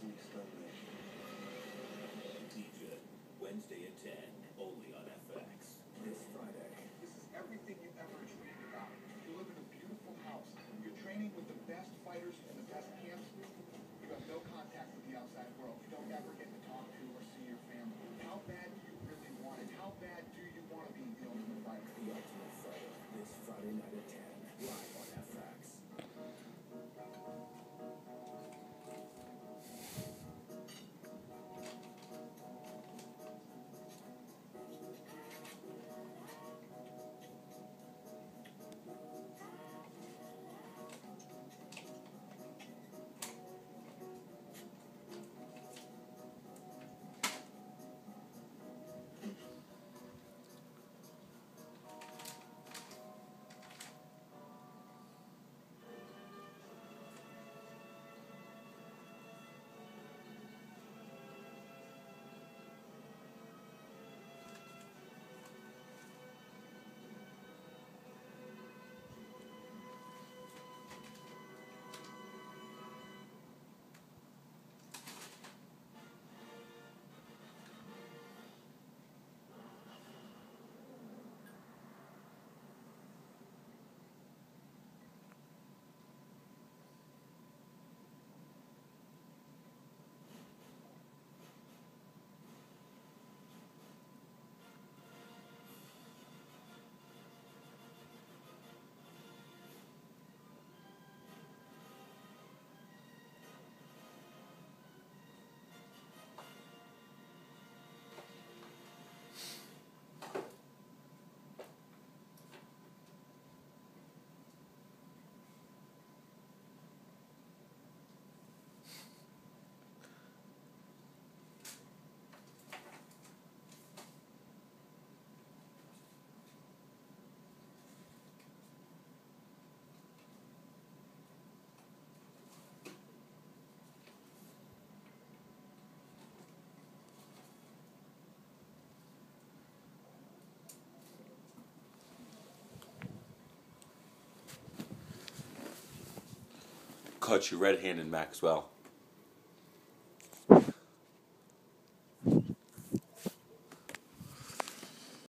DJ, Wednesday at 10, only on FX. This Friday. This is everything you ever dreamed about. You live in a beautiful house. You're training with the best fighters and the best camps. You have no contact with the outside world. You don't ever get to talk to or see your family. How bad do you really want it? How bad do you want to be the ultimate fighter? The Ultimate Fighter, this Friday night at 10, live on FX. Caught you red-handed, Maxwell.